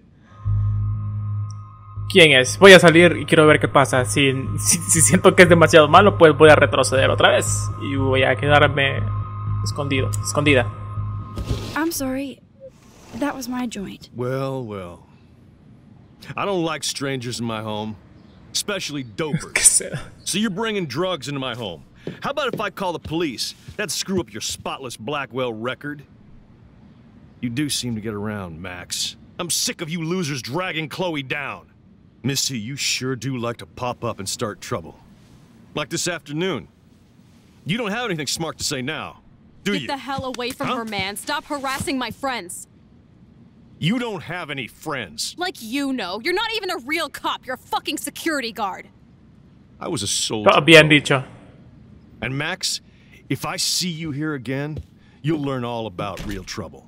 ¿Quién es? Voy a salir y quiero ver qué pasa. Si siento que es demasiado malo, pues voy a retroceder otra vez. Y voy a quedarme escondida. I'm sorry. That was my joint. Well, well. I don't like strangers in my home, especially dopers. So you're bringing drugs into my home. How about if I call the police? That'd screw up your spotless Blackwell record. You do seem to get around, Max. I'm sick of you losers dragging Chloe down. Missy, you sure do like to pop up and start trouble. Like this afternoon. You don't have anything smart to say now, do you? Get the hell away from her, man. Stop harassing my friends. You don't have any friends. Like you know. You're not even a real cop. You're a fucking security guard. I was a soldier. Bien dicho. And Max, if I see you here again, you'll learn all about real trouble.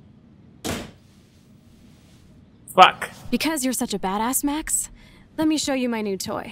Fuck. Because you're such a badass, Max, let me show you my new toy.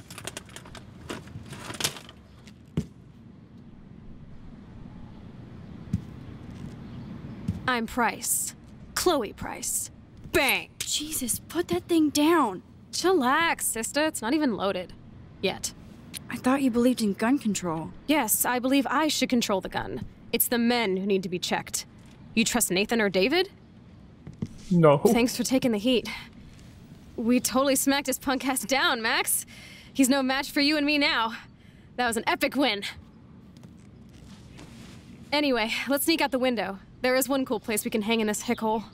I'm Price. Chloe Price. Bang! Jesus, put that thing down. Chillax, sister. It's not even loaded. Yet. I thought you believed in gun control. Yes, I believe I should control the gun. It's the men who need to be checked. You trust Nathan or David? No. Thanks for taking the heat. We totally smacked his punk ass down, Max. He's no match for you and me now. That was an epic win. Anyway, let's sneak out the window. There is one cool place we can hang in this hick hole.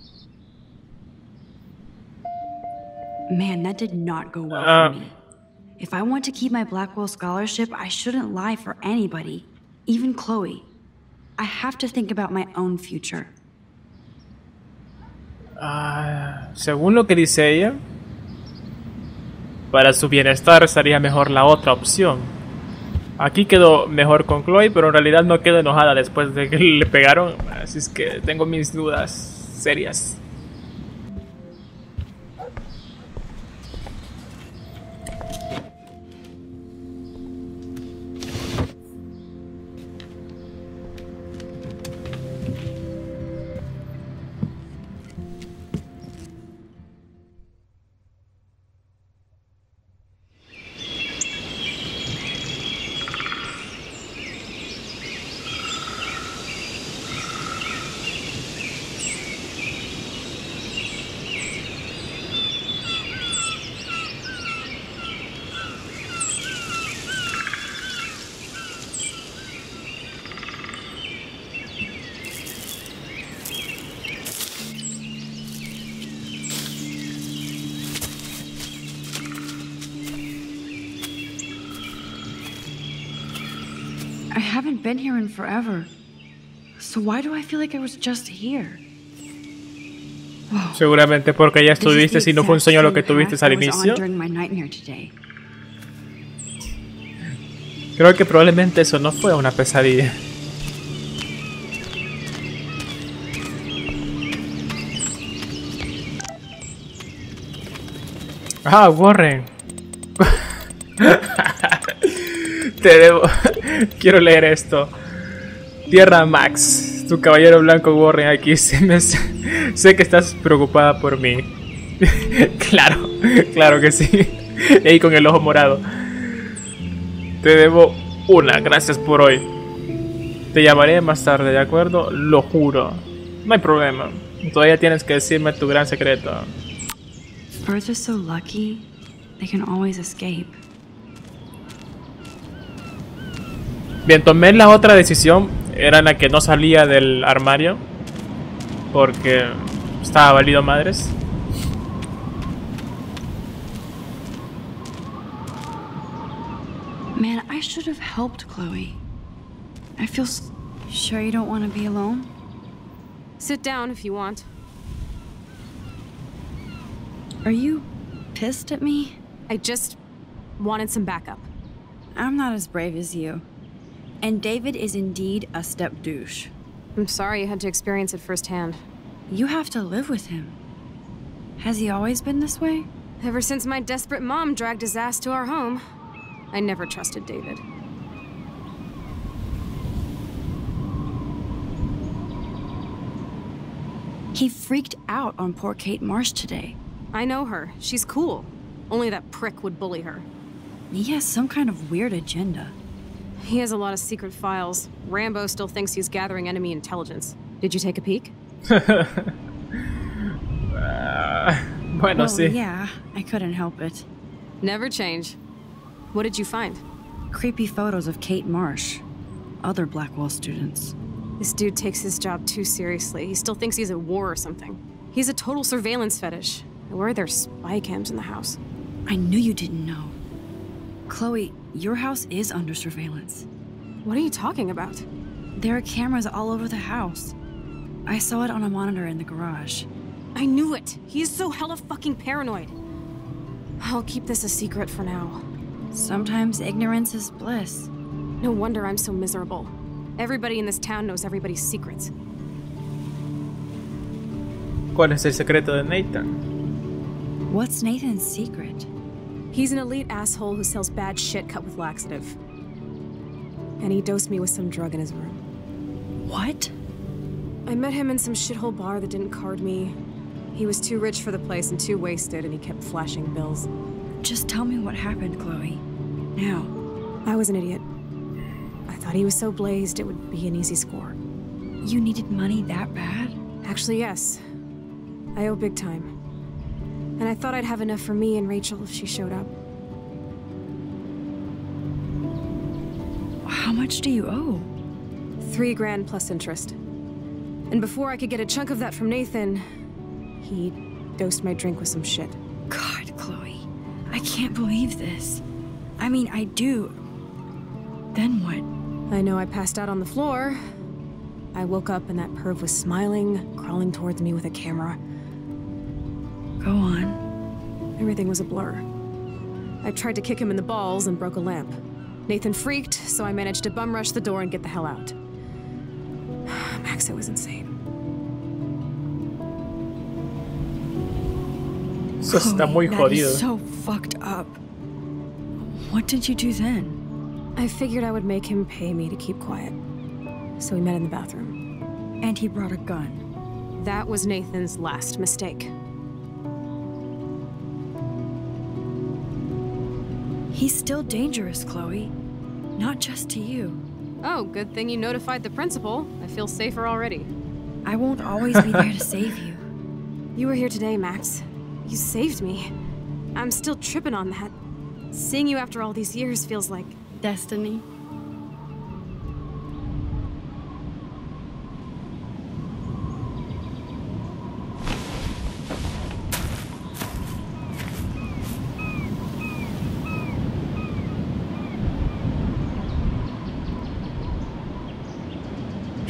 Man, that did not go well for me. If I want to keep my Blackwell scholarship, I shouldn't lie for anybody, even Chloe. I have to think about my own future. Según lo que dice ella, para su bienestar estaría mejor la otra opción. Aquí quedó mejor con Chloe, pero en realidad no quedó enojada después de que le pegaron. Así es que tengo mis dudas serias. haven't been here in forever. So why do I feel like I was just here? Whoa. Seguramente porque ya estuviste, si no fue un sueño lo que tuviste al inicio. Creo que probablemente eso no fue una pesadilla. Ah, Warren. Te debo. Quiero leer esto. Tierra Max, tu caballero blanco Warren aquí. Sé que estás preocupada por mí. Claro, claro que sí. Y ahí con el ojo morado. Te debo una, gracias por hoy. Te llamaré más tarde, ¿de acuerdo? Lo juro. No hay problema. Todavía tienes que decirme tu gran secreto. Birds are so lucky, they can always escape. Bien, tomé la otra decisión. Era la que no salía del armario. Porque estaba valido madres. Man, I should have helped Chloe. I feel sure you don't want to be alone? Sit down if you want. Are you pissed at me? I just wanted some backup. I'm not as brave as you. And David is indeed a step douche. I'm sorry you had to experience it firsthand. You have to live with him. Has he always been this way? Ever since my desperate mom dragged his ass to our home. I never trusted David. He freaked out on poor Kate Marsh today. I know her. She's cool. Only that prick would bully her. He has some kind of weird agenda. He has a lot of secret files. Rambo still thinks he's gathering enemy intelligence. Did you take a peek? Bueno, sí. Yeah, I couldn't help it. Never change. What did you find? Creepy photos of Kate Marsh. Other Blackwell students. This dude takes his job too seriously. He still thinks he's at war or something. He's a total surveillance fetish. Where are there spy cams in the house? I knew you didn't know. Chloe, your house is under surveillance. What are you talking about? There are cameras all over the house. I saw it on a monitor in the garage. I knew it! He is so hella fucking paranoid. I'll keep this a secret for now. Sometimes ignorance is bliss. No wonder I'm so miserable. Everybody in this town knows everybody's secrets. ¿Cuál es el secreto de Nathan? What's Nathan's secret? He's an elite asshole who sells bad shit cut with laxative. And he dosed me with some drug in his room. What? I met him in some shithole bar that didn't card me. He was too rich for the place and too wasted, and he kept flashing bills. Just tell me what happened, Chloe. Now. I was an idiot. I thought he was so blazed it would be an easy score. You needed money that bad? Actually, yes. I owe big time. And I thought I'd have enough for me and Rachel if she showed up. How much do you owe? $3 grand plus interest. And before I could get a chunk of that from Nathan, he dosed my drink with some shit. God, Chloe. I can't believe this. I mean, I do. Then what? I know I passed out on the floor. I woke up and that perv was smiling, crawling towards me with a camera. Go on. Everything was a blur. I tried to kick him in the balls and broke a lamp. Nathan freaked, so I managed to bum rush the door and get the hell out. Max, it was insane. Eso está muy that jodido. Is so fucked up. What did you do then? I figured I would make him pay me to keep quiet. So we met in the bathroom. And he brought a gun. That was Nathan's last mistake. He's still dangerous, Chloe. Not just to you. Oh, good thing you notified the principal. I feel safer already. I won't always be there to save you. You were here today, Max. You saved me. I'm still tripping on that. Seeing you after all these years feels like... destiny.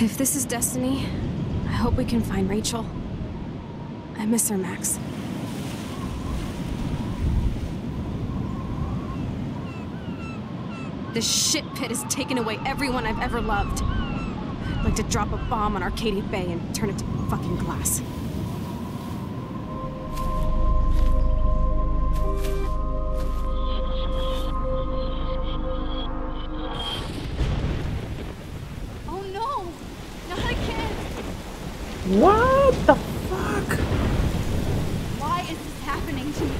If this is destiny, I hope we can find Rachel. I miss her, Max. This shit pit has taken away everyone I've ever loved. I'd like to drop a bomb on Arcadia Bay and turn it to fucking glass. Oh no! Not again! What the fuck? Why is this happening to me?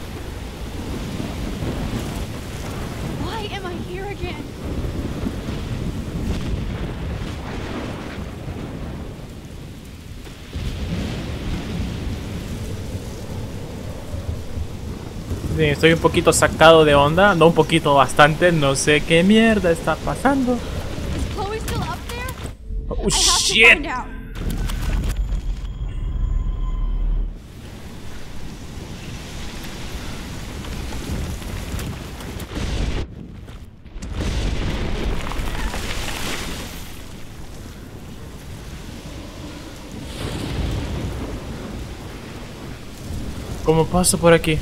Why am I here again? Bien, estoy un poquito sacado de onda, no un poquito, bastante, no sé qué mierda está pasando. Is Chloe still up there? Oh I have shit! to find out. ¿Cómo paso por aquí?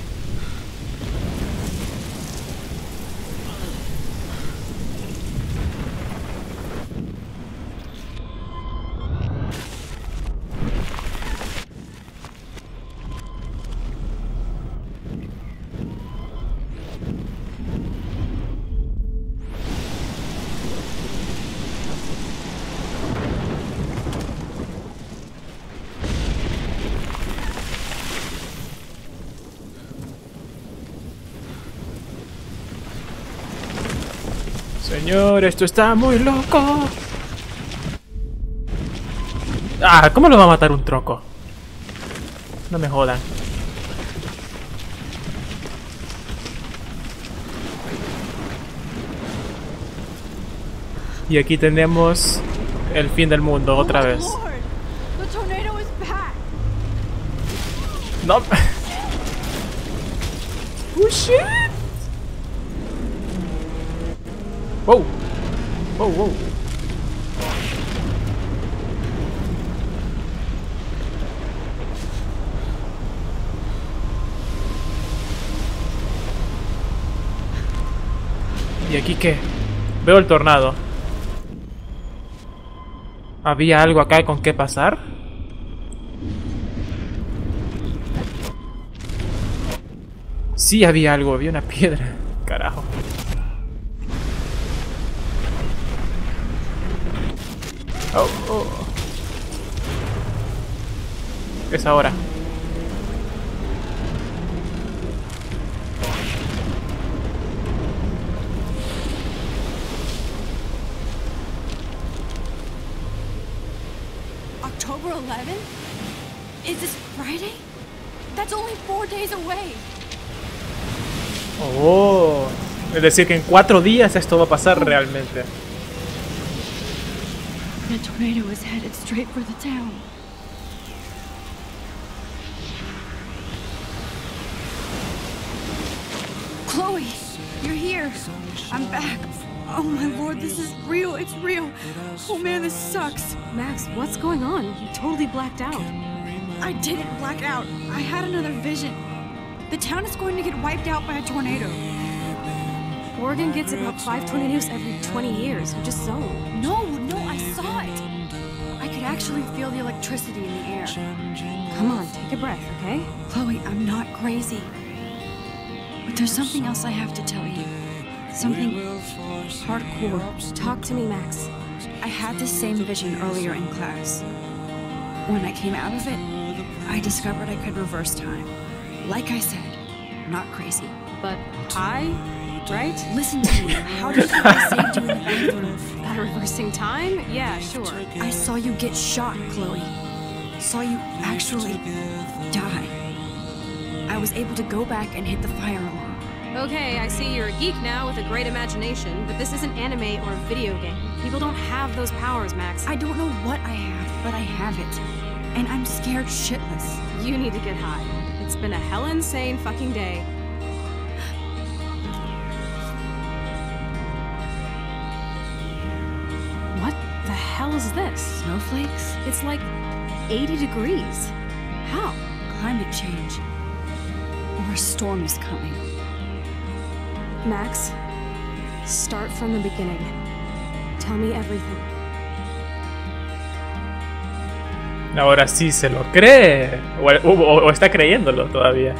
Señor, esto está muy loco. Ah, ¿cómo lo va a matar un troco? No me jodan. Y aquí tenemos el fin del mundo otra vez. Lord, the tornado is back. No. Oh shit. Wow. Wow, wow. ¿Y aquí qué? Veo el tornado. ¿Había algo acá con qué pasar? Sí, había algo, había una piedra. Carajo. Oh, oh. Es ahora. October 11th? Is this Friday? That's only 4 days away. Oh, es decir que en 4 días esto va a pasar realmente. The tornado is headed straight for the town. Chloe, you're here. I'm back. Oh my lord, this is real. It's real. Oh man, this sucks. Max, what's going on? You totally blacked out. I didn't black out. I had another vision. The town is going to get wiped out by a tornado. Oregon gets about 5 tornadoes every 20 years, which is so. No, I saw it. I could actually feel the electricity in the air. Come on, take a breath, okay? Chloe, I'm not crazy. But there's something else I have to tell you. Something hardcore. Talk to me, Max. I had this same vision earlier in class. When I came out of it, I discovered I could reverse time. Like I said, not crazy. But high, right? Listen to me. How did you think I saved you in the bathroom? By reversing time? Yeah, sure. I saw you get shot, Chloe. Saw you actually die. I was able to go back and hit the fire alarm. Okay, I see you're a geek now with a great imagination, but this isn't anime or a video game. People don't have those powers, Max. I don't know what I have, but I have it. And I'm scared shitless. You need to get high. It's been a hell insane fucking day. What the hell hell is this? Snowflakes? It's like 80 degrees. How? Climate change. Or a storm is coming. Max, start from the beginning. Tell me everything. Ahora sí se lo cree. O está creyéndolo todavía.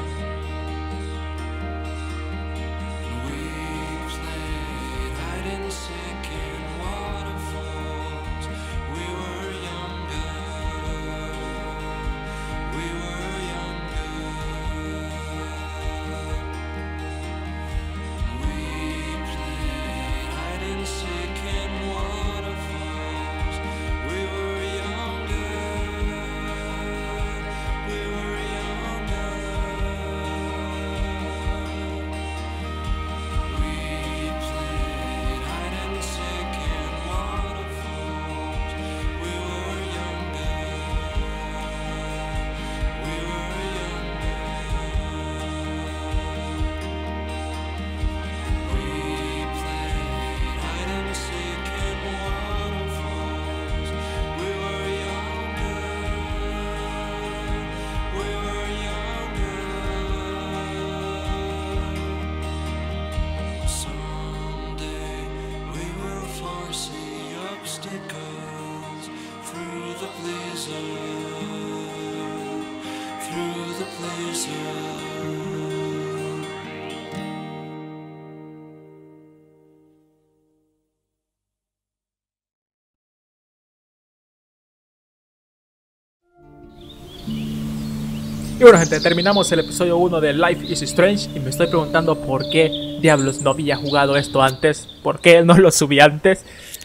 Y bueno, gente, terminamos el episodio 1 de Life is Strange. Y me estoy preguntando por qué diablos no había jugado esto antes. ¿Por qué no lo subí antes?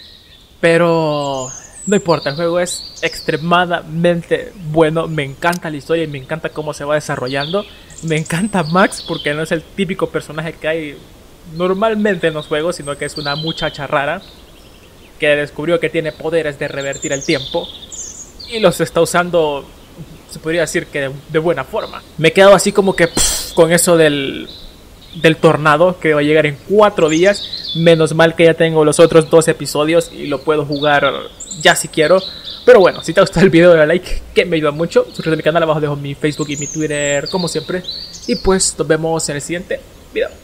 Pero no importa, el juego es extremadamente bueno. Me encanta la historia y me encanta cómo se va desarrollando. Me encanta Max porque no es el típico personaje que hay normalmente en los juegos, sino que es una muchacha rara que descubrió que tiene poderes de revertir el tiempo y los está usando, se podría decir que de buena forma. Me he quedado así como que con eso del tornado que va a llegar en 4 días. Menos mal que ya tengo los otros 2 episodios y lo puedo jugar ya si quiero. Pero bueno, si te ha gustado el video, dale like, que me ayuda mucho. Suscríbete a mi canal, abajo dejo mi Facebook y mi Twitter como siempre. Y pues nos vemos en el siguiente video.